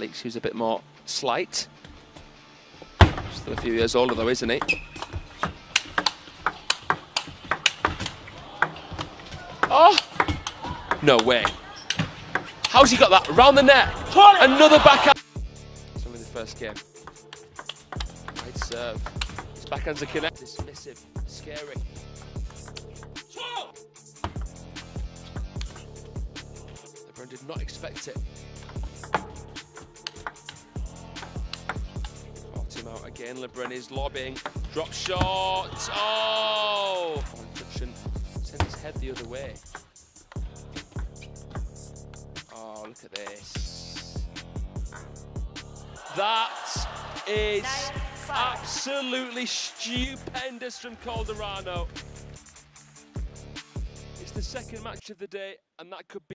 Leaks, who's a bit more slight. Still a few years older though, isn't he? Oh! No way. How's he got that? Round the net. Another backhand. It's only the first game. Right serve. His backhands are connected. Dismissive. Scary. LeBron did not expect it. Him out again. LeBron is lobbing. Drop shot. Oh! Friction. Sends his head the other way. Oh, look at this. That is absolutely stupendous from Calderano. It's the second match of the day, and that could be